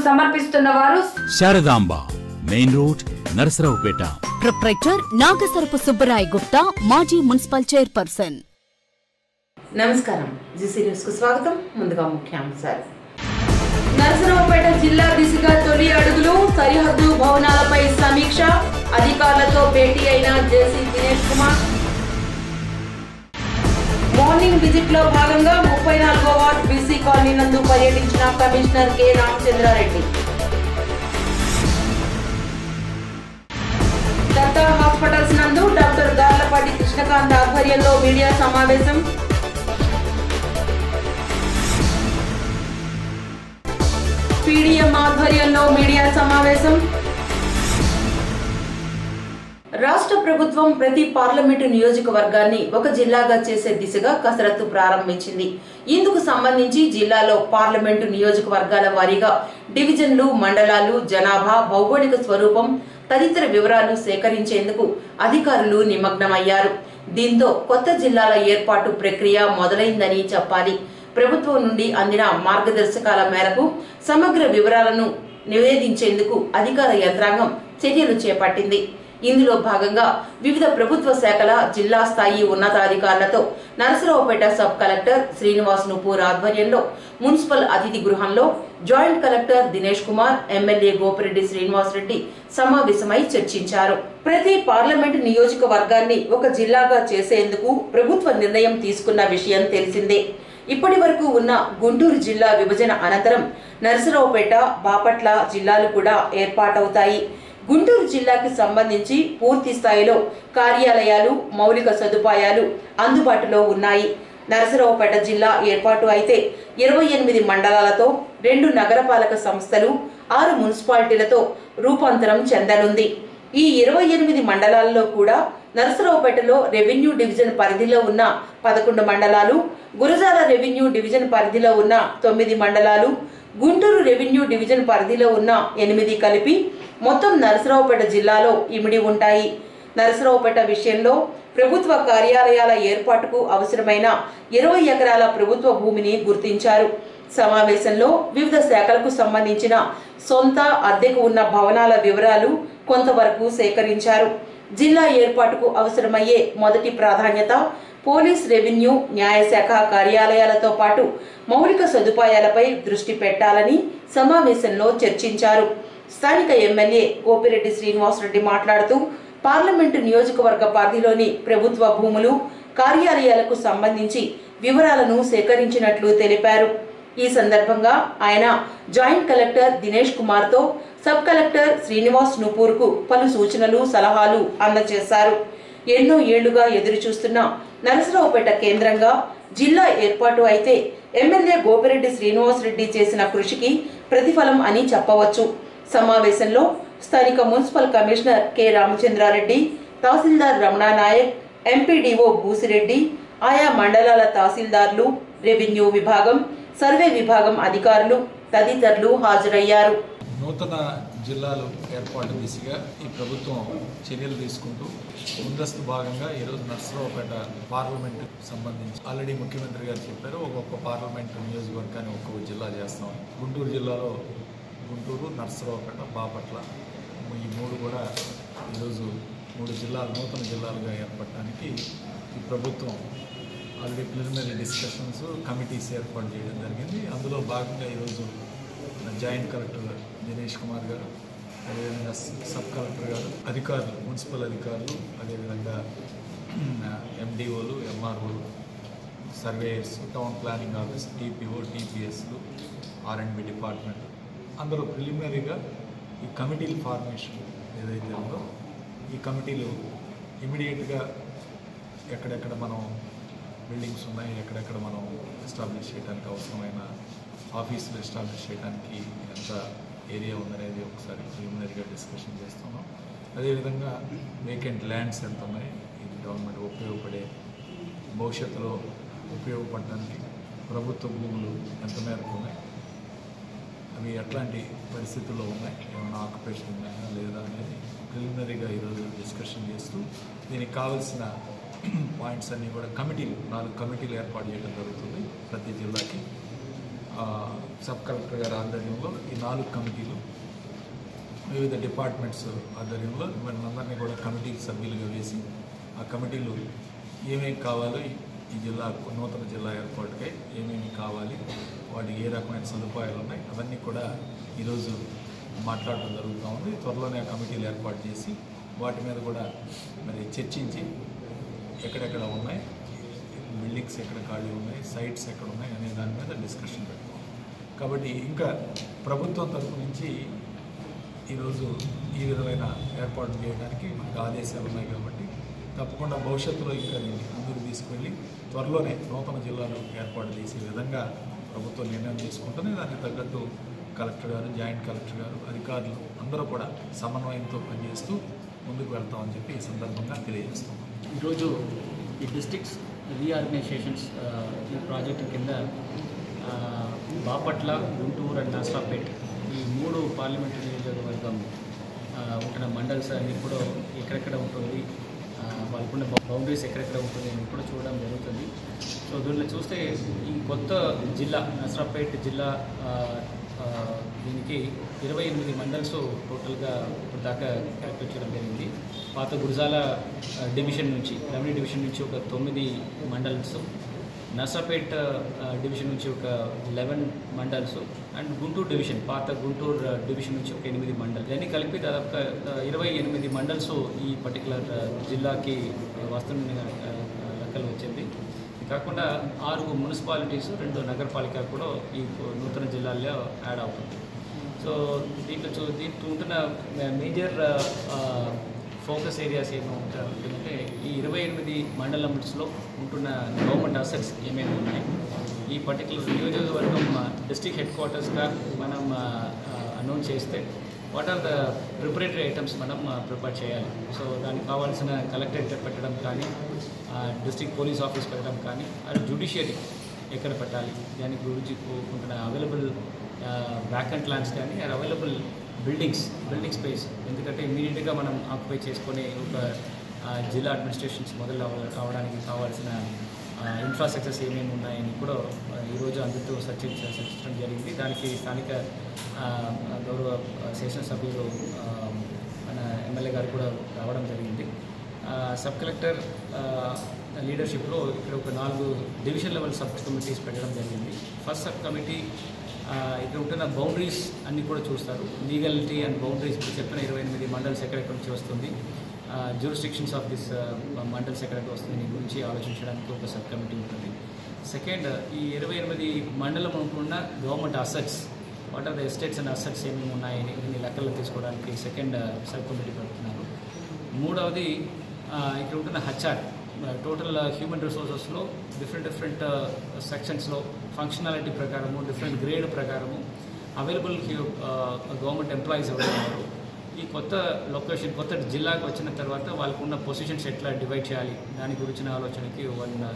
సమర్పిస్తున్న వారు Sharadamba main road Narasaraopet. Proprietor Nagasarapu Subbarai Gupta, మాజీ మున్సిపల్ చైర్పర్సన్. నమస్కారం, జీసీ న్యూస్ కు స్వాగతం. ముందుగా ముఖ్యాంశాలు. నరసరావుపేట జిల్లా దిశగా తొలి అడుగులు, సరిహద్దు భవనాలపై సమీక్ష, అధికారులతో భేటీ అయిన JC Dinesh Kumar. Morning visit లో భాగంగా 34వ వార్డ్ బీసీ కాలనీ నందు పర్యటించిన commissioner K Ramachandra Reddy. Datta hospitals నందు డాక్టర్ గార్లపాటి కృష్ణకాంత్ ఆధ్వర్యంలో మీడియా సమావేశం. పీడీఎం ఆధ్వర్యంలో మీడియా సమావేశం. రాష్ట్ర ప్రభుత్వం ప్రతి పార్లమెంటు నియోజకవర్గాన్ని ఒక జిల్లాగా చేసే దిశగా కసరత్తు ప్రారంభించింది. ఇందుకు సంబంధించి జిల్లాలో పార్లమెంటు నియోజకవర్గాల వారీగా డివిజన్లు, మండలాలు, జనాభా, భౌగోళిక స్వరూపం తదితర వివరాలు సేకరించేందుకు అధికారులు నిమగ్నమయ్యారు. దీంతో కొత్త జిల్లాల ఏర్పాటు ప్రక్రియ మొదలైందని చెప్పాలి. ప్రభుత్వం నుండి అందిన మార్గదర్శకాల మేరకు సమగ్ర వివరాలను నివేదించేందుకు అధికార యంత్రాంగం చర్యలు చేపట్టింది. ఇందులో భాగంగా వివిధ ప్రభుత్వ శాఖల జిల్లా స్థాయి ఉన్నతాధికారులతో నరసరావుపేట సబ్ కలెక్టర్ శ్రీనివాస్ నుపూర్ ఆధ్వర్యంలో మున్సిపల్ అతిథి గృహంలో joint collector Dinesh Kumar, MLA Gopireddy Srinivas Reddy సమావేశమై చర్చించారు. ప్రతి పార్లమెంటు నియోజకవర్గాన్ని ఒక జిల్లాగా చేసేందుకు ప్రభుత్వ నిర్ణయం తీసుకున్న విషయం తెలిసిందే. ఇప్పటి వరకు ఉన్న గుంటూరు జిల్లా విభజన అనంతరం నరసరావుపేట, బాపట్ల జిల్లాలు కూడా ఏర్పాటవుతాయి. గుంటూరు జిల్లాకి సంబంధించి పూర్తి స్థాయిలో కార్యాలయాలు, మౌలిక సదుపాయాలు అందుబాటులో ఉన్నాయి. నరసరావుపేట జిల్లా ఏర్పాటు అయితే 28 మండలాలతో 2 నగరపాలక సంస్థలు, 6 మున్సిపాలిటీలతో రూపాంతరం చెందనుంది. ఈ 28 మండలాల్లో కూడా నరసరావుపేటలో రెవెన్యూ డివిజన్ పరిధిలో ఉన్న 11 మండలాలు, గురజాల రెవెన్యూ డివిజన్ పరిధిలో ఉన్న 9 మండలాలు, గుంటూరు రెవెన్యూ డివిజన్ పరిధిలో ఉన్న 8 కలిపి మొత్తం నరసరావుపేట జిల్లాలో ఇమిడి ఉంటాయి. నరసరావుపేట విషయంలో ప్రభుత్వ కార్యాలయాల ఏర్పాటుకు అవసరమైన 20 ఎకరాల ప్రభుత్వ భూమిని గుర్తించారు. సమావేశంలో వివిధ శాఖలకు సంబంధించిన సొంత, అద్దెకు ఉన్న భవనాల వివరాలు కొంతవరకు సేకరించారు. జిల్లా ఏర్పాటుకు అవసరమయ్యే మొదటి ప్రాధాన్యత పోలీస్, రెవెన్యూ, న్యాయశాఖ కార్యాలయాలతో పాటు మౌలిక సదుపాయాలపై దృష్టి పెట్టాలని సమావేశంలో చర్చించారు. స్థానిక ఎమ్మెల్యే గోపిరెడ్డి శ్రీనివాస్ రెడ్డి మాట్లాడుతూ పార్లమెంటు నియోజకవర్గ పరిధిలోని ప్రభుత్వ భూములు, కార్యాలయాలకు సంబంధించి వివరాలను సేకరించినట్లు తెలిపారు. ఈ సందర్భంగా ఆయన జాయింట్ కలెక్టర్ దినేష్ కుమార్ తో సబ్ కలెక్టర్ శ్రీనివాస్ నుపూర్ కు పలు సూచనలు, సలహాలు అందజేశారు. ఎన్నో ఏళ్లుగా ఎదురు చూస్తున్న నరసరావుపేట కేంద్రంగా జిల్లా ఏర్పాటు అయితే ఎమ్మెల్యే గోపిరెడ్డి శ్రీనివాస్ రెడ్డి చేసిన కృషికి ప్రతిఫలం అని చెప్పవచ్చు. సమావేశంలో స్థానిక municipal commissioner K Ramachandra Reddy, tahsildar Ramana Nayak, MPDO Busireddy, ఆయా మండలాల తహసీల్దార్లు, రెవెన్యూ విభాగం, సర్వే విభాగం అధికారులు తదితరులు హాజరయ్యారు. నూతన జిల్లాలు ఏర్పాటు దిశగా ఈ ప్రభుత్వం చర్యలు తీసుకుంటూ ముందస్తు భాగంగా ఈరోజు నరసరావుపేట పార్లమెంటు సంబంధించి ఆల్రెడీ ముఖ్యమంత్రి గారు చెప్పారు, ఒక్కొక్క పార్లమెంటు నియోజకవర్గాన్ని ఒక్కొక్క జిల్లా చేస్తామని. గుంటూరు జిల్లాలో గుంటూరు, నరసరావుపేట, బాపట్ల ఈ 3 కూడా ఈరోజు 3 జిల్లాలు నూతన జిల్లాలుగా ఏర్పడటానికి ఈ ప్రభుత్వం ఆల్రెడీ ప్రిలిమినరీ డిస్కషన్స్, కమిటీస్ ఏర్పాటు చేయడం జరిగింది. అందులో భాగంగా ఈరోజు జాయింట్ కలెక్టర్ దినేష్ కుమార్ గారు, అదేవిధంగా సబ్ కలెక్టర్ గారు, అధికారులు, మున్సిపల్ అధికారులు, అదేవిధంగా ఎండిఓలు, ఎంఆర్ఓలు, surveyors, town planning office, TPO, టీపీఎస్లు, ఆర్ఎండ్బి డిపార్ట్మెంట్ అందరూ ప్రిలిమినరీగా ఈ కమిటీల ఫార్మేషన్ ఏదైతే ఉందో ఈ కమిటీలు ఇమీడియట్గా ఎక్కడెక్కడ మనం బిల్డింగ్స్ ఉన్నాయి, ఎక్కడెక్కడ మనం ఎస్టాబ్లిష్ చేయడానికి అవసరమైన ఆఫీసులు ఎస్టాబ్లిష్ చేయడానికి ఎంత ఏరియా ఉందనేది ఒకసారి ప్రిలిమినరీగా డిస్కషన్ చేస్తున్నాం. అదేవిధంగా వేకెంట్ ల్యాండ్స్ ఎంత ఉన్నాయి, ఇది గవర్నమెంట్ ఉపయోగపడే భవిష్యత్తులో ఉపయోగపడడానికి ప్రభుత్వ భూములు ఎంత మేరకు ఉన్నాయి, అవి ఎట్లాంటి పరిస్థితుల్లో ఉన్నాయి, ఏమైనా ఆక్యుపేషన్ ఉన్నాయా లేదా అనేది ప్రిలిమినరీగా ఈరోజు డిస్కషన్ చేస్తూ దీనికి కావాల్సిన పాయింట్స్ అన్నీ కూడా కమిటీలు 4 కమిటీలు ఏర్పాటు చేయడం జరుగుతుంది ప్రతి జిల్లాకి. సబ్ కలెక్టర్ గారి ఆధ్వర్యంలో ఈ 4 కమిటీలు వివిధ డిపార్ట్మెంట్స్ ఆధ్వర్యంలో మనందరినీ కూడా కమిటీ సభ్యులుగా వేసి ఆ కమిటీలు ఏమేమి కావాలో ఈ జిల్లా నూతన జిల్లా ఏర్పాటుకై ఏమేమి కావాలి, వాటికి ఏ రకమైన సదుపాయాలు ఉన్నాయి అవన్నీ కూడా ఈరోజు మాట్లాడటం జరుగుతూ ఉంది. త్వరలోనే ఆ కమిటీలు ఏర్పాటు చేసి వాటి మీద కూడా మరి చర్చించి ఎక్కడెక్కడ ఉన్నాయి, బిల్డింగ్స్ ఎక్కడ ఖాళీ ఉన్నాయి, సైట్స్ ఎక్కడ ఉన్నాయి అనే దాని మీద డిస్కషన్ పెడతాం. కాబట్టి ఇంకా ప్రభుత్వం తరఫు నుంచి ఈరోజు ఈ విధమైన ఏర్పాటు చేయడానికి మనకు ఆదేశాలు ఉన్నాయి. కాబట్టి తప్పకుండా భవిష్యత్తులో ఇంకా ముందుకు తీసుకెళ్ళి త్వరలోనే నూతన జిల్లాలు ఏర్పాటు చేసే విధంగా ప్రభుత్వం నిర్ణయం తీసుకుంటుంది. దానికి తగ్గట్టు కలెక్టర్ గారు, జాయింట్ కలెక్టర్ గారు, అధికారులు అందరూ కూడా సమన్వయంతో పనిచేస్తూ ముందుకు వెళ్తామని చెప్పి ఈ సందర్భంగా తెలియజేస్తాం. ఈరోజు ఈ డిస్ట్రిక్ట్స్ రీఆర్గనైజేషన్స్ ఈ ప్రాజెక్టు కింద బాపట్ల, గుంటూరు అండ్ నర్సరావుపేట ఈ 3 పార్లమెంటరీ నియోజకవర్గం ఉంటున్న మండల్స్ అన్ని కూడా ఎక్కడెక్కడ ఉంటుంది, వాళ్ళకున్న బౌండరీస్ ఎక్కడెక్కడ ఉంటుంది అని కూడా చూడడం జరుగుతుంది. సో దీనిలో చూస్తే ఈ కొత్త జిల్లా నర్సరావుపేట జిల్లా దీనికి 28 మండల్స్ టోటల్గా ఇప్పుడు దాకా క్యాల్కులేట్ చేయడం జరిగింది. పాత గురజాల డివిజన్ నుంచి, రెవెన్యూ డివిజన్ నుంచి ఒక 9 మండల్స్, నర్సరావుపేట డివిజన్ నుంచి ఒక 11 మండల్స్ అండ్ గుంటూరు డివిజన్, పాత గుంటూరు డివిజన్ నుంచి ఒక 8 మండల్, ఇవన్నీ కలిపి దాదాపుగా 28 మండల్స్ ఈ పర్టికులర్ జిల్లాకి వస్తున్న లెక్కలు వచ్చింది. కాకుండా 6 మున్సిపాలిటీస్, 2 నగరపాలిక కూడా ఈ నూతన జిల్లాల్లో యాడ్ అవుతుంది. సో దీంట్లో ఉంటున్న మేజర్ ఫోకస్ ఏరియాస్ ఏమంటే ఈ 28 మండలంలో ఉంటున్న గవర్నమెంట్ అసెట్స్ ఏమేమి ఉన్నాయి, ఈ పర్టికులర్ నియోజకవర్గం డిస్ట్రిక్ట్ హెడ్ క్వార్టర్స్గా మనం అనౌన్స్ చేస్తే what are the preparatory items మనం ప్రిపేర్ చేయాలి. సో దానికి కావాల్సిన కలెక్టరేట్ పెట్టడం కానీ, డిస్ట్రిక్ట్ పోలీస్ ఆఫీస్ పెట్టడం కానీ, అది జ్యుడిషియరీ ఎక్కడ పెట్టాలి, దానికి గురించి ఉంటున్న అవైలబుల్ వ్యాకెంట్ ల్యాండ్స్ కానీ, అవైలబుల్ బిల్డింగ్ స్పేస్, ఎందుకంటే ఇమీడియట్గా మనం ఆక్యుపై చేసుకొని ఒక జిల్లా అడ్మినిస్ట్రేషన్స్ మొదలు అవడానికి కావాల్సిన ఇన్ఫ్రాస్ట్రక్చర్స్ ఏమేమి ఉన్నాయని కూడా ఈరోజు అందరితో చర్చించడం జరిగింది. దానికి స్థానిక గౌరవ శాసనసభ్యులు మన ఎమ్మెల్యే గారు కూడా రావడం జరిగింది. సబ్ కలెక్టర్ లీడర్షిప్లో ఇక్కడ ఒక 4 డివిజన్ లెవెల్ సబ్ కమిటీస్ పెట్టడం జరిగింది. ఫస్ట్ సబ్ కమిటీ ఇక్కడ ఉంటున్న బౌండరీస్ అన్నీ కూడా చూస్తారు, లీగలిటీ అండ్ బౌండరీస్ చెప్పిన 28 మండల్స్ ఎక్కడెక్కడ నుంచి వస్తుంది, జ్యూరిస్డిక్షన్స్ ఆఫ్ దిస్ మండల్స్ ఎక్కడికి వస్తుంది దీని గురించి ఆలోచించడానికి ఒక సబ్ కమిటీ ఉంటుంది. సెకండ్, ఈ 28 మండలం ఉంటున్న government assets, what are the estates and assets ఏమేమి ఉన్నాయని దీన్ని లెక్కలు తీసుకోవడానికి సెకండ్ సబ్ కమిటీ పెడుతున్నారు. మూడవది ఇక్కడ ఉంటున్న హెచ్ఆర్, టోటల్ హ్యూమన్ రిసోర్సెస్లో డిఫరెంట్ సెక్షన్స్లో ఫంక్షనాలిటీ ప్రకారము, డిఫరెంట్ గ్రేడ్ ప్రకారము అవైలబుల్ గవర్నమెంట్ ఎంప్లాయీస్ ఎవరున్నారు, ఈ కొత్త లొకేషన్ కొత్త జిల్లాకు వచ్చిన తర్వాత వాళ్ళకు ఉన్న పొజిషన్స్ ఎట్లా డివైడ్ చేయాలి దాని గురించిన ఆలోచనకి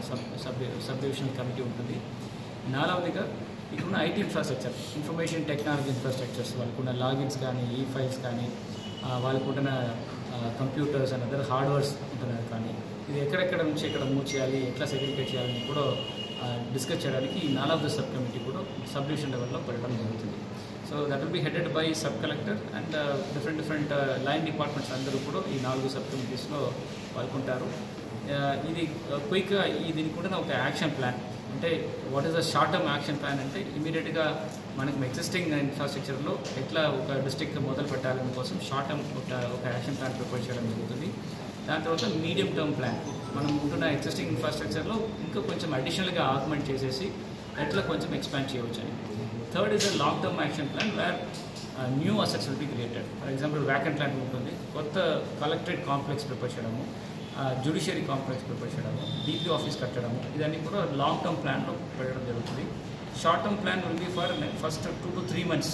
1 సబ్ డివిజనల్ కమిటీ ఉంటుంది. నాలుగవదిగా ఇక్కడున్న IT infrastructure, information technology infrastructures, వాళ్ళకున్న లాగిన్స్ కానీ, ఈ ఫైల్స్ కానీ, వాళ్ళకున్న కంప్యూటర్స్ అండ్ అదర్ హార్డ్వేర్స్ ఉంటున్నారు కానీ, ఇది ఎక్కడెక్కడ నుంచి ఎక్కడ మూవ్ చేయాలి, ఎట్లా సెగ్రిగేట్ చేయాలని కూడా డిస్కస్ చేయడానికి ఈ 4వ సబ్ కమిటీ కూడా సబ్ డివిజన్ లెవెల్లో పెట్టడం జరుగుతుంది. So that will be headed by sub collector and different line departments అందరూ కూడా ఈ 4 సబ్ కమిటీస్లో పాల్గొంటారు. ఇది క్విక్గా దీనికి కూడా ఒక యాక్షన్ ప్లాన్, అంటే what is the short term action plan అంటే ఇమీడియట్గా మనకు ఎగ్జిస్టింగ్ ఇన్ఫ్రాస్ట్రక్చర్లో ఎట్లా ఒక డిస్ట్రిక్ట్ మొదలు పెట్టాలని కోసం షార్ట్ టర్మ్ ఒక యాక్షన్ ప్లాన్ ప్రిపేర్ చేయడం జరుగుతుంది. దాని తర్వాత మీడియం టర్మ్ ప్లాన్, మనం ఉంటున్న ఎగ్జిస్టింగ్ ఇన్ఫ్రాస్ట్రక్చర్లో ఇంకా కొంచెం అడిషనల్గా ఆగ్మెంట్ చేసేసి ఎట్లా కొంచెం ఎక్స్పాండ్ చేయవచ్చు అని. Third is a long term action plan where new assets will be created. For example vacant land ఉంటుంది, కొత్త కలెక్టరేట్ కాంప్లెక్స్ ప్రిపేర్ చేయడము, జ్యుడిషియరీ కాంప్లెక్స్ ప్రిపేర్ చేయడము, డీపీ ఆఫీస్ కట్టడము, ఇదన్నీ కూడా లాంగ్ టర్మ్ ప్లాన్లో పెట్టడం జరుగుతుంది. Short term plan will be for first 2 to 3 months,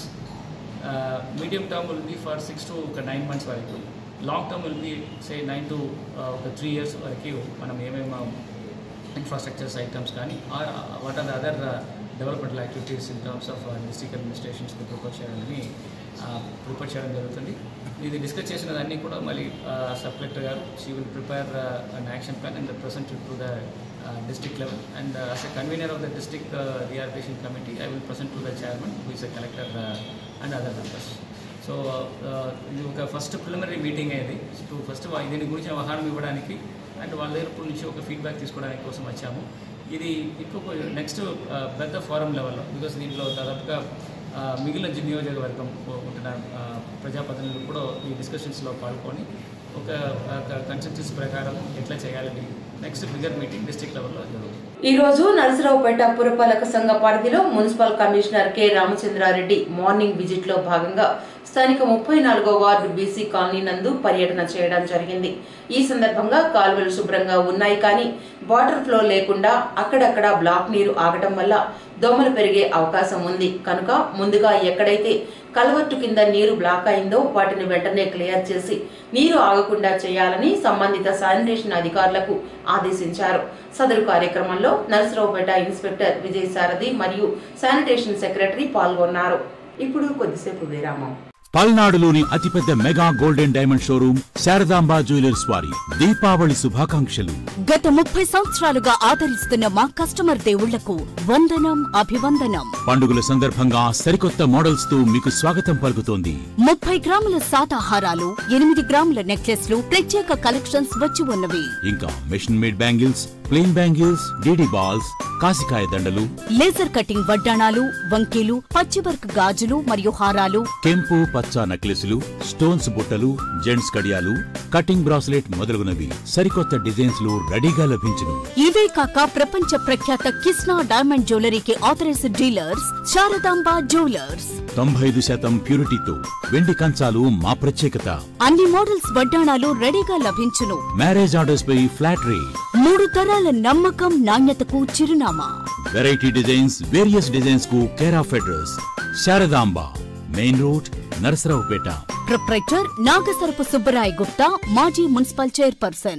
medium term will be for 6 to 9 months వరకు, long term will be say 9 to 3 years వరకు మనం ఏమేమి ఇన్ఫ్రాస్ట్రక్చర్స్ ఐటమ్స్ కానీ what are the other developmental activities in terms of district అడ్మినిస్ట్రేషన్స్కి prepare చేయాలని prepare చేయడం జరుగుతుంది. ఇది డిస్కస్ చేసినదన్నీ కూడా మళ్ళీ సబ్ కలెక్టర్ గారు she will prepare an action plan and present it to the district level, and as a convener of the district rehabilitation committee I will present to the chairman who is a collector and other members. So ఇది ఒక first preliminary meeting అయ్యేది. First దీని గురించి అవగాహన ఇవ్వడానికి and వాళ్ళ దగ్గర నుంచి ఒక ఫీడ్బ్యాక్ తీసుకోవడానికి కోసం వచ్చాము. ఇది ఇప్పుడు నెక్స్ట్ పెద్ద ఫోరం లెవెల్లో, బికాస్ దీంట్లో దాదాపుగా మిగిలిన నియోజకవర్గం ఉంటున్న ప్రజాప్రతినిధులు కూడా ఈ డిస్కషన్స్లో పాల్గొని ఒక కన్సెన్సస్ ప్రకారం ఎట్లా చేయాలని నెక్స్ట్ బిగర్ మీటింగ్ డిస్ట్రిక్ట్ లెవెల్లో జరుగుతుంది. ఈ రోజు నరసరావుపేట పురపాలక సంఘ పరిధిలో municipal commissioner K Ramachandra Reddy morning visit లో భాగంగా స్థానిక 34వ వార్డు బీసీ కాలనీ నందు పర్యటన చేయడం జరిగింది. ఈ సందర్భంగా కాలువలు శుభ్రంగా ఉన్నాయి, కానీ వాటర్ ఫ్లో లేకుండా అక్కడక్కడ బ్లాక్ నీరు ఆగడం వల్ల దోమలు పెరిగే అవకాశం ఉంది. కనుక ముందుగా ఎక్కడైతే కల్వర్టు కింద నీరు బ్లాక్ అయిందో వాటిని వెంటనే క్లియర్ చేసి నీరు ఆగకుండా చేయాలని సంబంధిత శానిటేషన్ అధికారులకు ఆదేశించారు. సదరు కార్యక్రమంలో నరసరావుపేట ఇన్స్పెక్టర్ విజయసారథి మరియు శానిటేషన్ సెక్రటరీ పాల్గొన్నారు. ఇప్పుడు కొద్దిసేపు విరామం. పల్నాడులోని అతిపెద్ద mega golden diamond showroom Saradamba jewellers వారి దీపావళి శుభాకాంక్షలు. గత 30 సంవత్సరాలుగా ఆదరిస్తున్న మా కస్టమర్ దేవుళ్లకు వందనం, అభివందనం. పండుగల సందర్భంగా సరికొత్త మోడల్స్ తో మీకు స్వాగతం పలుకుతోంది. 30 గ్రాముల సాతాహారాలు, 8 గ్రాముల నెక్లెస్లు, ప్రత్యేక కలెక్షన్స్ వచ్చి ఉన్నవి. ఇంకా machine made bangles, plain bangles, DD balls, కాసికాయ దండలు, లేజర్ కటింగ్ వడ్డాణాలు, వంకీలు, పచ్చివర్క్ గాజులు మరియు హారాలు, కెంపు పచ్చ నెక్లెస్లు, స్టోన్స్ బుట్టలు, జెంట్స్ కడియాలు, కటింగ్ బ్రాస్లెట్ మొదలగునవి సరికొత్త డిజైన్స్ లో రెడీగా లభించును. ఇవే కాక ప్రపంచ ప్రఖ్యాత కిస్నా డైమండ్ జ్యువెలరీకి ఆథరైజ్డ్ డీలర్స్ శారదాంబ జ్యువెలర్స్. 95% ప్యూరిటీతో వెండి కంచాలు మా ప్రత్యేకత. అన్ని మోడల్స్ వడ్డాణాలు రెడీగా లభించును. మ్యారేజ్ ఆర్డర్స్ పై ఫ్లాట్ రేట్. 3 తరాల నమ్మకం, నాణ్యతకు చిరునామా. వెరైటీ డిజైన్స్, వేరియస్ డిజైన్స్ కు care of address Saradamba, main road, Narasaraopet. Proprietor Nagasarapu Subbarai Gupta, మాజీ మున్సిపల్ చైర్పర్సన్.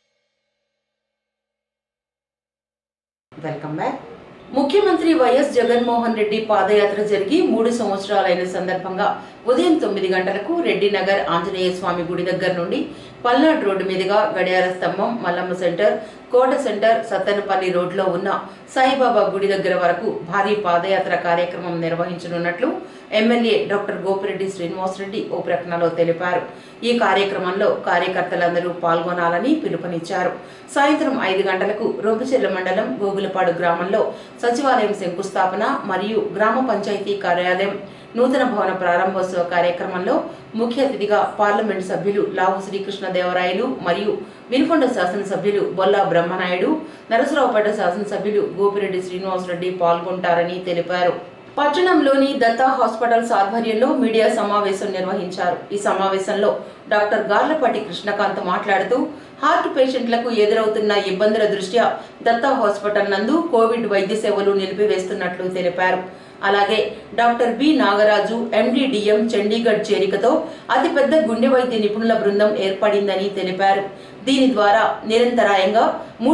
Welcome back. ముఖ్యమంత్రి వైఎస్ జగన్మోహన్ రెడ్డి పాదయాత్ర జరిగి 3 సంవత్సరాలైన సందర్భంగా ఉదయం 9 గంటలకు రెడ్డి నగర్ ఆంజనేయ స్వామి గుడి దగ్గర నుండి పల్నాడు రోడ్డు మీదుగా గడియార స్తంభం, మల్లమ్మ సెంటర్, కోట సెంటర్, సత్తెనపల్లి రోడ్లో ఉన్న సాయిబాబా గుడి దగ్గర వరకు భారీ పాదయాత్ర కార్యక్రమం నిర్వహించనున్నట్లు ఎమ్మెల్యే డాక్టర్ గోపిరెడ్డి శ్రీనివాసరెడ్డి ఓ ప్రకటనలో తెలిపారు. ఈ కార్యక్రమంలో కార్యకర్తలందరూ పాల్గొనాలని పిలుపునిచ్చారు. సాయంత్రం 5 గంటలకు రొంపిచెర్ల మండలం గోగులపాడు గ్రామంలో సచివాలయం శంకుస్థాపన మరియు గ్రామ పంచాయతీ కార్యాలయం నూతన భవన ప్రారంభోత్సవ కార్యక్రమంలో ముఖ్య అతిథిగా పార్లమెంటు సభ్యులు లావు శ్రీకృష్ణదేవరాయలు మరియు వినుకొండ శాసనసభ్యులు బొల్లా బ్రహ్మనాయుడు, నరసరావుపేట శాసనసభ్యులు గోపిరెడ్డి శ్రీనివాసరెడ్డి పాల్గొంటారని తెలిపారు. పట్టణంలోని దత్తా హాస్పిటల్స్ ఆధ్వర్యంలో మీడియా సమావేశం నిర్వహించారు. ఈ సమావేశంలో డాక్టర్ గార్లపాటి కృష్ణకాంత్ మాట్లాడుతూ హార్ట్ పేషెంట్లకు ఎదురవుతున్న ఇబ్బందుల దృష్ట్యా దత్తా హాస్పిటల్ నందు కోవిడ్ వైద్య సేవలు నిలిపివేస్తున్నట్లు తెలిపారు. అలాగే doctor B Nagaraju MDDM Chandigarh చేరికతో అతిపెద్ద గుండె వైద్య నిపుణుల బృందం ఏర్పడిందని తెలిపారు. దీని ద్వారా నిరంతరాయంగా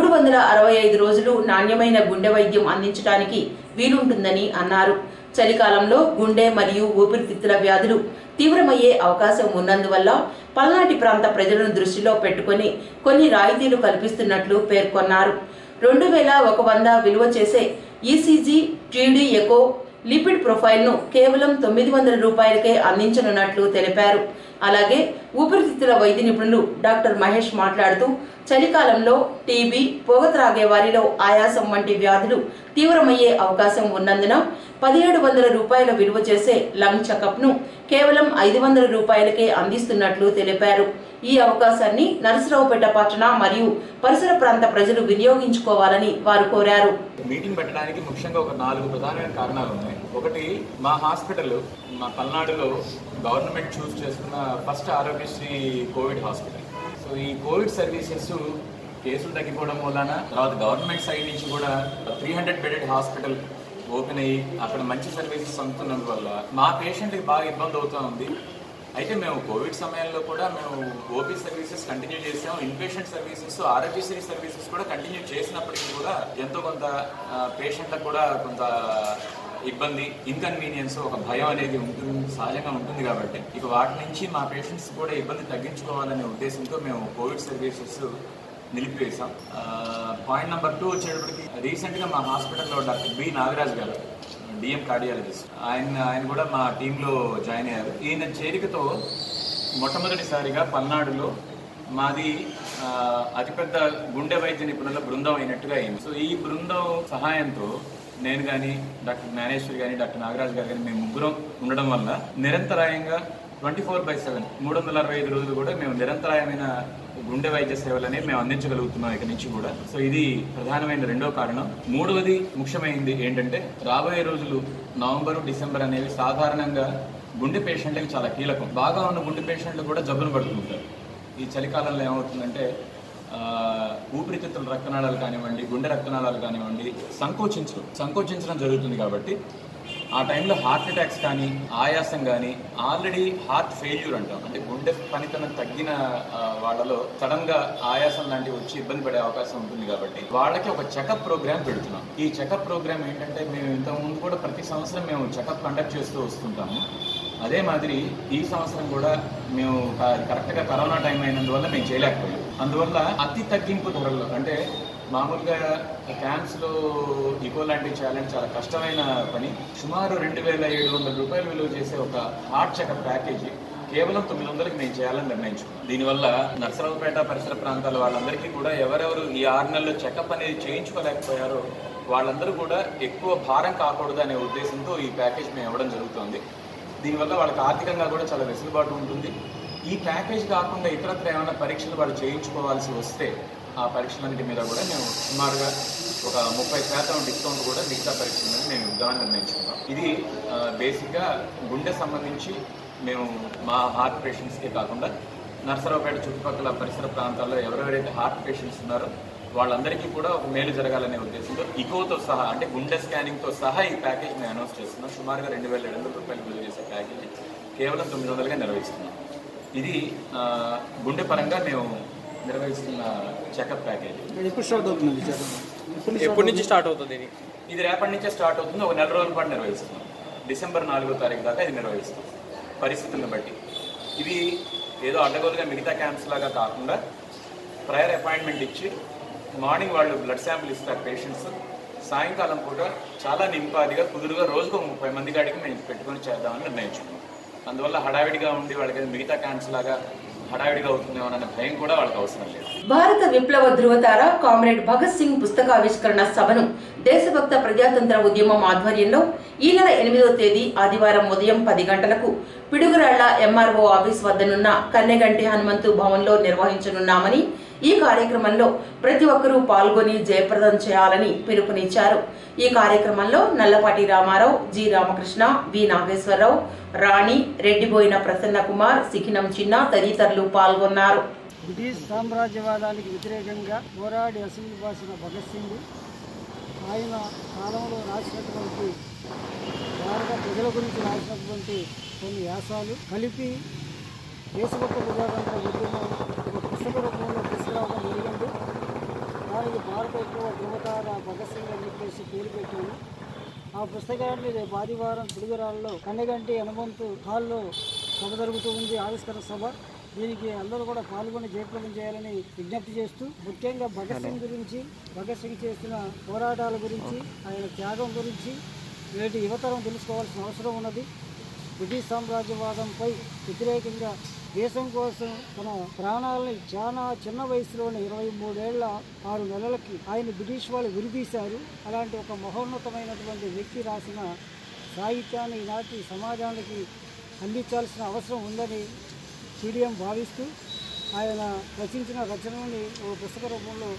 365 రోజులు నాణ్యమైన గుండె వైద్యం అందించడానికి వీలుంటుందని అన్నారు. చలికాలంలో గుండె మరియు ఊపిరితిత్తుల వ్యాధులు తీవ్రమయ్యే అవకాశం ఉన్నందువల్ల పల్నాటి ప్రాంత ప్రజలను దృష్టిలో పెట్టుకుని కొన్ని రాయితీలు కల్పిస్తున్నట్లు పేర్కొన్నారు. 2100 విలువ చేసే ECG, TD echo, lipid profile ను కేవలం 900 రూపాయలకే అందించనున్నట్లు తెలిపారు. అలాగే ఊపిరితిత్తుల వైద్య నిపుణులు డాక్టర్ మహేష్ మాట్లాడుతూ చలికాలంలో టీబీ, పొగ త్రాగే వారిలో ఆయాసం వంటి వ్యాధులు తీవ్రమయ్యే అవకాశం ఉన్నందున 1700 రూపాయల విలువ చేసే లంగ్ చెకప్ ను కేవలం 500 రూపాయలకే అందిస్తున్నట్లు తెలిపారు. ఈ అవకాశాన్ని నరసరావుపేట పట్టణ మరియు పరిసర ప్రాంత ప్రజలు వినియోగించుకోవాలని వారు కోరారు. మీటింగ్ పెట్టడానికి ముఖ్యంగా ఒక 4 ప్రధానమైన కారణాలు ఉన్నాయి. ఒకటి, మా హాస్పిటల్ మా పల్నాడులో గవర్నమెంట్ చూస్ చేసుకున్న first Aarogyasri covid hospital. So ఈ కోవిడ్ సర్వీసెస్ కేసులు తగ్గిపోవడం వలన తర్వాత గవర్నమెంట్ సైడ్ నుంచి కూడా 300 బెడెడ్ హాస్పిటల్ ఓపెన్ అయ్యి అక్కడ మంచి సర్వీసెస్ అందుతున్నందువల్ల మా పేషెంట్కి బాగా ఇబ్బంది అవుతూ ఉంది. అయితే మేము కోవిడ్ సమయంలో కూడా మేము ఓపీ సర్వీసెస్ కంటిన్యూ చేసాం, ఇన్పేషెంట్ సర్వీసెస్, ఆరోగ్యశ్రీ సర్వీసెస్ కూడా కంటిన్యూ చేసినప్పటికీ కూడా ఎంతో కొంత పేషెంట్లకు కూడా కొంత ఇబ్బంది, ఇన్కన్వీనియన్స్, ఒక భయం అనేది ఉంటుంది, సహజంగా ఉంటుంది. కాబట్టి ఇక వాటి నుంచి మా పేషెంట్స్ కూడా ఇబ్బంది తగ్గించుకోవాలనే ఉద్దేశంతో మేము కోవిడ్ సర్వీసెస్ నిలిపివేశాం. పాయింట్ నెంబర్ 2 వచ్చేటప్పటికి రీసెంట్గా మా హాస్పిటల్లో డాక్టర్ బి నాగరాజ్ గారు, డిఎం కార్డియాలజిస్ట్, ఆయన కూడా మా టీంలో జాయిన్ అయ్యారు. ఈయన చేరికతో మొట్టమొదటిసారిగా పల్నాడులో మాది అతిపెద్ద గుండె వైద్య నిపుణుల బృందం అయినట్టుగా అయింది. సో ఈ బృందం సహాయంతో నేను కానీ, డాక్టర్ జ్ఞానేశ్వరి కానీ, డాక్టర్ నాగరాజ్ గారు కానీ మేము ముగ్గురం ఉండడం వల్ల నిరంతరాయంగా 24/7 365 రోజులు కూడా మేము నిరంతరాయమైన గుండె వైద్య సేవలనే మేము అందించగలుగుతున్నాం ఇక నుంచి కూడా. సో ఇది ప్రధానమైన రెండో కారణం. మూడవది ముఖ్యమైనది ఏంటంటే రాబోయే రోజులు నవంబరు, డిసెంబర్ అనేవి సాధారణంగా గుండె పేషెంట్లకి చాలా కీలకం. బాగా ఉన్న గుండె పేషెంట్లు కూడా జబ్బులు పడుతుంటారు. ఈ చలికాలంలో ఏమవుతుందంటే ఊపిరితిత్తుల రక్తనాళాలు కానివ్వండి, గుండె రక్తనాళాలు కానివ్వండి సంకోచించడం జరుగుతుంది. కాబట్టి ఆ టైంలో హార్ట్ అటాక్స్ కానీ, ఆయాసం కానీ, ఆల్రెడీ హార్ట్ ఫెయిల్యూర్ అంటాం, అంటే గుండె పనితనం తగ్గిన వాళ్ళలో సడన్ గా ఆయాసం లాంటివి వచ్చి ఇబ్బంది పడే అవకాశం ఉంటుంది. కాబట్టి వాళ్ళకి ఒక చెకప్ ప్రోగ్రామ్ పెడుతున్నాం. ఈ చెకప్ ప్రోగ్రామ్ ఏంటంటే మేము ఇంతకుముందు కూడా ప్రతి సంవత్సరం మేము చెకప్ కండక్ట్ చేస్తూ వస్తుంటాము. అదే మాదిరి ఈ సంవత్సరం కూడా మేము కరెక్ట్గా కరోనా టైం అయినందువల్ల మేము చేయలేకపోయాం. అందువల్ల అతి తగ్గింపు ధరల్లో, అంటే మామూలుగా క్యాంప్స్లో ఇకో లాంటివి చేయాలంటే చాలా కష్టమైన పని, సుమారు 2,700 రూపాయలు విలువ చేసే ఒక హార్ట్ చెకప్ ప్యాకేజీ కేవలం 900కి మేము చేయాలని నిర్ణయించుకున్నాం. దీనివల్ల నర్సరావుపేట పరిసర ప్రాంతాల వాళ్ళందరికీ కూడా ఎవరెవరు ఈ 6 నెలల్లో చెకప్ అనేది చేయించుకోలేకపోయారో వాళ్ళందరూ కూడా ఎక్కువ భారం కాకూడదు అనే ఉద్దేశంతో ఈ ప్యాకేజ్ మేము ఇవ్వడం జరుగుతుంది. దీనివల్ల వాళ్ళకి ఆర్థికంగా కూడా చాలా వెసులుబాటు ఉంటుంది. ఈ ప్యాకేజ్ కాకుండా ఇతరత్ర ఏమైనా పరీక్షలు వాళ్ళు చేయించుకోవాల్సి వస్తే ఆ పరీక్షలన్నిటి మీద కూడా మేము సుమారుగా ఒక 30% డిస్కౌంట్ కూడా మిగతా పరీక్షల మీద మేము ఇద్దామని నిర్ణయించుకున్నాం. ఇది బేసిక్గా గుండె సంబంధించి మేము మా హార్ట్ పేషెంట్స్కే కాకుండా నర్సరావుపేట చుట్టుపక్కల పరిసర ప్రాంతాల్లో ఎవరెవరైతే హార్ట్ పేషెంట్స్ ఉన్నారో వాళ్ళందరికీ కూడా ఒక మేలు జరగాలనే ఉద్దేశంతో ఇకోతో సహా, అంటే గుండె స్కానింగ్తో సహా ఈ ప్యాకేజ్ మేము అనౌన్స్ చేస్తున్నాం. సుమారుగా 2,700 రూపాయలు విలువ చేసే ప్యాకేజ్ కేవలం 900గా నిర్వహిస్తున్నాం. ఇది గుండె పరంగా మేము నిర్వహిస్తున్న చెకప్ ప్యాకేజ్. ఎప్పుడు స్టార్ట్ అవుతుంది? ఎప్పటి నుంచి స్టార్ట్ అవుతుంది? ఇది రేపటి నుంచే స్టార్ట్ అవుతుంది. ఒక 4 రోజుల పాటు నిర్వహిస్తున్నాం. డిసెంబర్ 4వ తారీఖు దాకా ఇది నిర్వహిస్తాం పరిస్థితులను బట్టి. ఇది ఏదో అడ్డగోలుగా మిగతా క్యాంప్స్ లాగా కాకుండా ప్రయర్ అపాయింట్మెంట్ ఇచ్చి మార్నింగ్ వాళ్ళు బ్లడ్ శాంపిల్ ఇస్తారు పేషెంట్స్, సాయంకాలం పూట చాలా నింపాదిగా కుదురుగా రోజుకు 30 మంది కాడికి మేము పెట్టుకొని చేద్దామని నిర్ణయించుకున్నాం. అందువల్ల హడావిడిగా ఉండి వాళ్ళకి మిగతా క్యాంప్స్ లాగా హడావిడిగా అవుతుందేమోనన్న భయం కూడా వాళ్ళకి అవసరం లేదు. భారత విప్లవ ధృవతార కామ్రేడ్ భగత్ సింగ్ పుస్తకావిష్కరణ సభను దేశభక్త ప్రజాతంత్ర ఉద్యమం ఆధ్వర్యంలో ఈ నెల 8వ తేదీ ఆదివారం ఉదయం 10 గంటలకు పిడుగురాళ్ల ఎంఆర్ఓ ఆఫీస్ వద్దనున్న కన్నెగంటి హనుమంతు భవన్లో నిర్వహించనున్నామని, ఈ కార్యక్రమంలో ప్రతి ఒక్కరూ పాల్గొని జయప్రదం చేయాలని పిలుపునిచ్చారు. ఈ కార్యక్రమంలో నల్లపాటి రామారావు, జి రామకృష్ణ, వి నాగేశ్వరరావు, రాణి, రెడ్డిబోయిన ప్రసన్న కుమార్, సికినం చిన్న తదితరులు పాల్గొన్నారు. బ్రిటిష్ సామ్రాజ్యవాదానికి వ్యతిరేకంగా పోరాడి అసలు బాసిన భగత్ సింగ్ ఆయన కాలంలో రాసినటువంటి భారత ప్రజల గురించి రాసినటువంటి కొన్ని వ్యాసాలు కలిపి దేశభక్త ప్రజాతంత్ర ఉద్యమం ఒక పుస్తక రూపంలో తీసుకురావడం జరిగింది. దానికి భారత విప్లవ ధృవతార భగత్ సింగ్ అని చెప్పేసి పేరు పెట్టాను. ఆ పుస్తకాన్ని రేపు ఆదివారం పిడుగురాళ్ళలో కన్నెగంటి హనుమంతు హాల్లో సభ జరుగుతూ ఉంది, ఆవిష్కరణ సభ. దీనికి అందరూ కూడా పాల్గొని జయప్రదం చేయాలని విజ్ఞప్తి చేస్తూ, ముఖ్యంగా భగత్ సింగ్ గురించి, భగత్ సింగ్ చేసిన పోరాటాల గురించి, ఆయన త్యాగం గురించి నేటి యువతరం తెలుసుకోవాల్సిన అవసరం ఉన్నది. బ్రిటిష్ సామ్రాజ్యవాదంపై వ్యతిరేకంగా దేశం కోసం తన ప్రాణాలని చాలా చిన్న వయసులోనే 23 ఏళ్ల 6 నెలలకి ఆయన బ్రిటిష్ వాళ్ళు విరిదీశారు. అలాంటి ఒక మహోన్నతమైనటువంటి వ్యక్తి రాసిన సాహిత్యాన్ని ఈనాటి సమాజానికి అందించాల్సిన అవసరం ఉందని పీడిఎం భావిస్తూ ఆయన రచించిన రచనని ఓ పుస్తక రూపంలో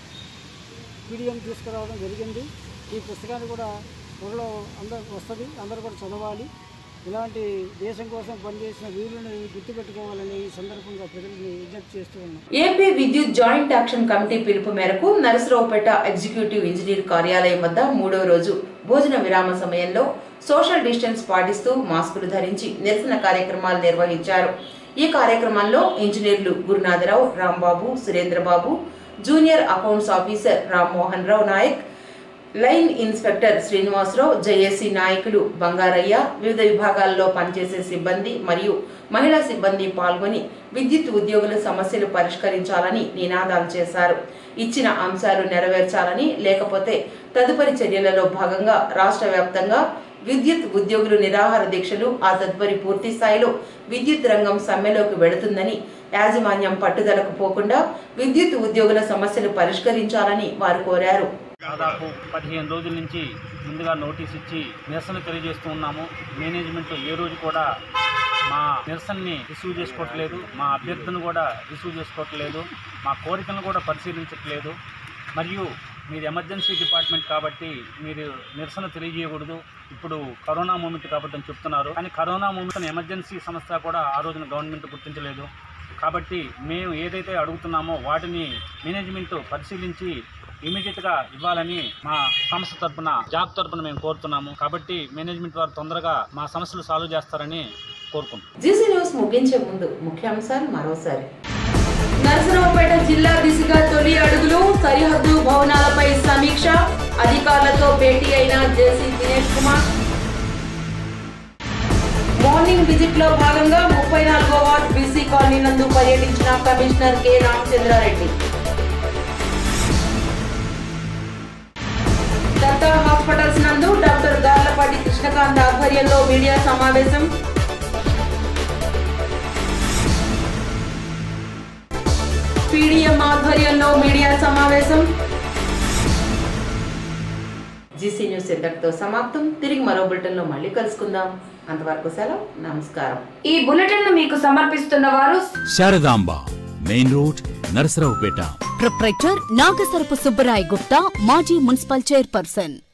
పీడిఎం తీసుకురావడం జరిగింది. ఈ పుస్తకాన్ని కూడా త్వరలో అందరూ వస్తుంది, అందరూ కూడా చదవాలి. ఇలాంటి దేశం కోసం పనిచేసిన వీరులను గుర్తుపెట్టుకోవాలని ఈ సందర్భంగా ప్రజల్ని విజ్ఞప్తి చేస్తూ ఉన్నాం. ఏపీ విద్యుత్ జాయింట్ యాక్షన్ కమిటీ పిలుపు మేరకు నరసరావుపేట ఎగ్జిక్యూటివ్ ఇంజనీర్ కార్యాలయం వద్ద 3వ రోజు భోజన విరామ సమయంలో సోషల్ డిస్టెన్స్ పాటిస్తూ మాస్కులు ధరించి నిరసన కార్యక్రమాలు నిర్వహించారు. ఈ కార్యక్రమంలో ఇంజనీర్లు Gurunatha Rao, Rambabu, Surendrababu, junior accounts officer Rammohan Rao Nayak, line inspector Srinivasa Rao, JAC నాయకులు బంగారయ్య, వివిధ విభాగాల్లో పనిచేసే సిబ్బంది మరియు మహిళా సిబ్బంది పాల్గొని విద్యుత్ ఉద్యోగుల సమస్యలు పరిష్కరించాలని నినాదాలు చేశారు. ఇచ్చిన అంశాలు నెరవేర్చాలని, లేకపోతే తదుపరి చర్యలలో భాగంగా రాష్ట్ర వ్యాప్తంగా విద్యుత్ ఉద్యోగులు నిరాహార దీక్షలు, ఆ తదుపరి పూర్తి స్థాయిలో విద్యుత్ రంగం సమ్మెలోకి వెళుతుందని, యాజమాన్యం పట్టుదలకు పోకుండా విద్యుత్ ఉద్యోగుల సమస్యలు పరిష్కరించాలని వారు కోరారు. దాదాపు 15 రోజుల నుంచి ముందుగా నోటీస్ ఇచ్చి నిరసన తెలియజేస్తూ ఉన్నాము. మేనేజ్మెంట్ ఏ రోజు కూడా మా నిరసనని రిసీవ్ చేసుకోవట్లేదు, మా అభ్యర్థులను కూడా రిసీవ్ చేసుకోవట్లేదు, మా కోరికలను కూడా పరిశీలించట్లేదు. మరియు మీరు ఎమర్జెన్సీ డిపార్ట్మెంట్ కాబట్టి మీరు నిరసన తెలియజేయకూడదు, ఇప్పుడు కరోనా మూమెంట్ కాబట్టి అని చెప్తున్నారు. కానీ కరోనా మూమెంట్ ఎమర్జెన్సీ సమస్య కూడా ఆ రోజున గవర్నమెంట్ గుర్తించలేదు. కాబట్టి మేము ఏదైతే అడుగుతున్నామో వాటిని మేనేజ్మెంట్ పరిశీలించి ఇమీడియట్గా ఇవ్వాలని మా సంస్థ తరఫున, జాబ్ తరఫున మేము కోరుతున్నాము. కాబట్టి మేనేజ్మెంట్ వారు తొందరగా మా సమస్యలు సాల్వ్ చేస్తారని కోరుకుంటున్నాం. జీసీ న్యూస్ ముగించే ముందు ముఖ్యాంశాలు మరోసారి. నరసరావుపేట జిల్లా దిశగా తొలి అడుగులు, సరిహద్దు భవనాలపై సమీక్ష, అధికారులతో భేటీ అయిన JC Dinesh Kumar. Morning visit లో భాగంగా 34వ వార్డ్ బీసీ కాలనీ నందు పర్యటించిన commissioner K Ramachandra Reddy. Datta hospitals నందు డాక్టర్ గార్లపాటి కృష్ణకాంత్ ఆధ్వర్యంలో మీడియా సమావేశం. పీడీఎం ఆధ్వర్యంలో మీడియా సమావేశం. జీసీ న్యూస్ ఇంతటితో సమాప్తం. తిరిగి మరో బులెటిన్ లో మళ్ళీ కలుసుకుందాం. అంతవరకు సెలవు, నమస్కారం. ఈ బులెటిన్ ను మీకు సమర్పిస్తున్న వారు Sharadamba, main road, Narasaraopet. Proprietor Nagasarapu Subbarai Gupta, మాజీ మున్సిపల్ చైర్పర్సన్.